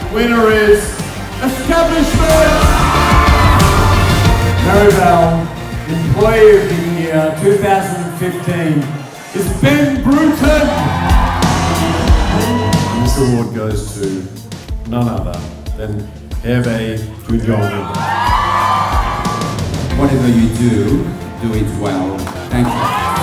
winner is Establishment! Merivale Employee of the Year 2015 is Ben Bruton! And this award goes to none other than Hervé Guillaume. Whatever you do it well. Thank you.